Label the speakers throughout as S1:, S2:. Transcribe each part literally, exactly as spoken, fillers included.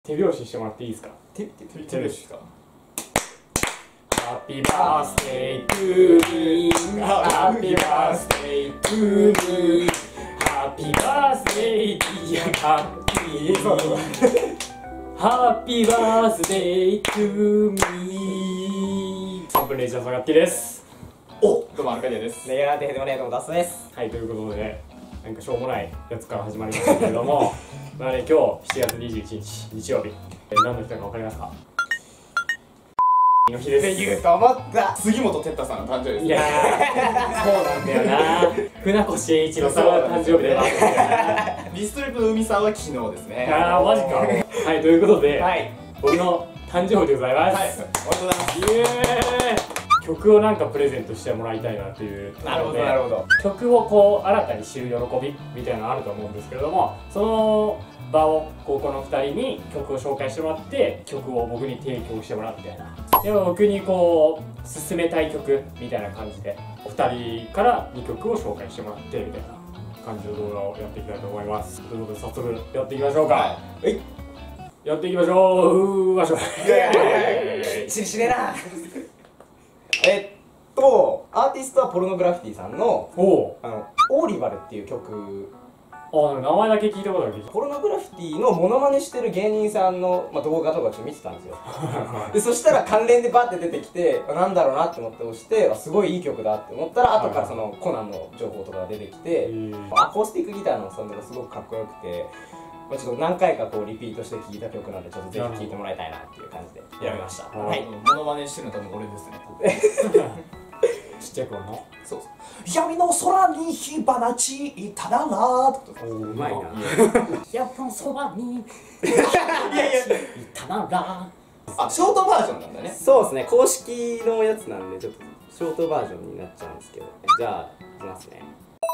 S1: 手拍子してもらっていいですか？
S2: 手手手拍子ですか？
S1: ハッピーバースデートゥーミー、ハッピーバースデートゥーミー、ハッピーバースデーディアハッピー、ハッピーバースデートゥーミー。さんぷんレイジャーサガッティです。
S2: お、どうもアルカディアです。
S3: レギュラーテヘドネードのダスです。
S1: はい、ということでなんかしょうもないやつから始まりましたけれどもまあね、今日しちがつにじゅういちにち日曜日、えー、何の日か分かりますか？の日です。
S3: って言うと思った。
S2: 杉本哲太さんの誕生日です。
S1: いやー、そうなんだよな。船越英一郎さんの誕生日でもあるんだよな。
S2: リストリップの海さんは昨日ですね。
S1: あー、マジか。はい、ということで、
S3: はい、
S1: 僕の誕生日でございます。
S2: はい、おめでとうございます。
S1: イエーイ。曲をなんかプレゼントしてもらいたいなっていう
S3: なるほどなるほど。
S1: 曲をこう新たに知る喜びみたいなのあると思うんですけれども、その場を高校のふたりに曲を紹介してもらって曲を僕に提供してもらうみたいな。でも僕にこう進めたい曲みたいな感じでおふたりからにきょくを紹介してもらってみたいな感じの動画をやっていきたいと思います。ということで早速やっていきましょうか。はい、やっていきましょう。うーわしょ
S3: ししねえなえっとアーティストはポルノグラフィティさんの
S1: お
S3: あのオーリバルっていう曲。
S1: あ、名前だけ聞いたことある。
S3: ポルノグラフィティのモノマネしてる芸人さんの、まあ、動画とかちょっと見てたんですよでそしたら関連でバッて出てきてなんだろうなって思って押してあすごいいい曲だって思ったら後からそのコナンの情報とかが出てきてアコースティックギターのサウンドがすごくかっこよくて、まあ、ちょっと何回かこうリピートして聴いた曲なんでちょっとぜひ聴いてもらいたいなっていう感じで選びました。はい、
S2: モノマネしてるの多分俺ですね
S1: ちっちゃい頃の
S2: そうそう
S3: 闇の空に火花散ったなら
S1: おうまいな闇の空にいやいやたなら
S2: あ、ショートバージョンなんだね。
S3: そうですね、公式のやつなんでちょっとショートバージョンになっちゃうんですけど、じゃあいきますね。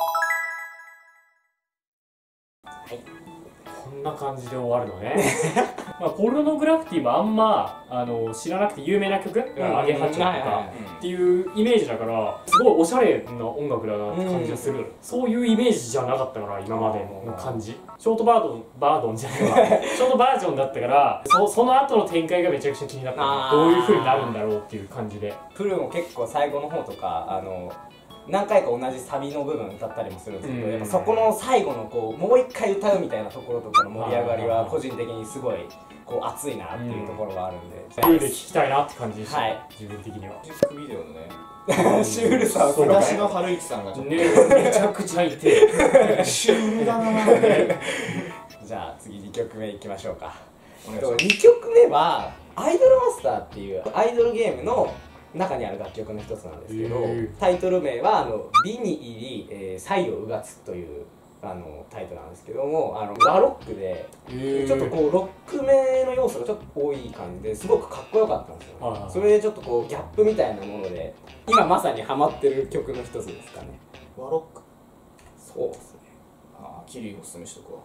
S3: はい、
S1: こんな感じで終わるのねまあポルノグラフィティもあんまあの知らなくて有名な曲、アゲハチョとかっていうイメージだからすごいおしゃれな音楽だなって感じがする、うん、そういうイメージじゃなかったから今までの感じショートバードンバードンじゃないわショートバージョンだったからそ, その後の展開がめちゃくちゃ気になったどういう風になるんだろうっていう感じで
S3: プルも結構最後の方とかあの何回か同じサビの部分歌ったりもするんですけど、やっぱそこの最後のこうもう一回歌うみたいなところとかの盛り上がりは個人的にすごいこう熱いなっていうところがあるんで、
S1: フルで聴きたいなって感じでした、はい、自分的には。
S2: ミュージックビデオのね
S3: シュールさはすごい
S2: 東野晴一さんがちょっと
S1: ねめちゃくちゃいて
S2: シュールだな
S3: じゃあ次にきょくめいきましょうか。
S2: お願いします。
S3: にきょくめはアイドルマスターっていうアイドルゲームの中にある楽曲の一つなんですけど、タイトル名はあの美に入り、えー、才をうがつというあのタイトルなんですけども、あの和ロックでちょっとこうロックめの要素がちょっと多い感じですごくかっこよかったんですよ、ね、それでちょっとこうギャップみたいなもので今まさにハマってる曲の一つですかね。
S2: 和ロック、
S3: そうですね。
S2: ああ、キリおすすめしとくわ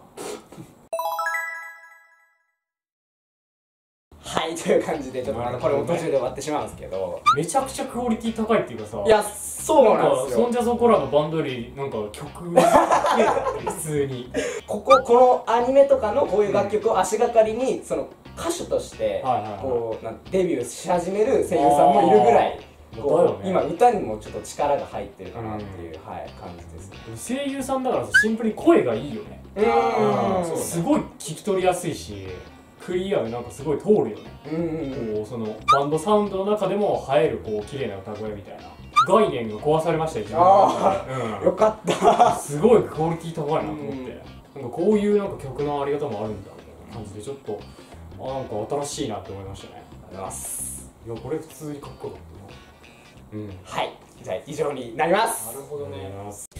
S3: はい、という感じでちょっとまだこれも途中で終わってしまうんですけど、
S1: めちゃくちゃクオリティ高いっていうかさ、
S3: いやそうなんですよ。
S1: ソンジャゾコラのバンドよりなんか曲普通に
S3: こここのアニメとかのこういう楽曲を足がかりにその歌手としてこうなんデビューし始める声優さんもいるぐらいこう今歌にもちょっと力が入ってるかなっていう、はい、感じです。
S1: 声優さんだからさシンプルに声がいいよね。うん、すごい聞き取りやすいしクリアでなんかすごい通るよね。こうそのバンドサウンドの中でも映えるこう綺麗な歌声みたいな概念が壊されましたよ自分の中で。うん、よかったすごいクオリティ高いなと思って、なんかこういうなんか曲のあり方もあるんだみたいな感じでちょっとあなんか新しいなって思いましたね。
S3: ありがとうございます。
S1: いやこれ普通にかっこよかったな。うん、
S3: はい、じゃあ以上になります。
S1: なるほどね。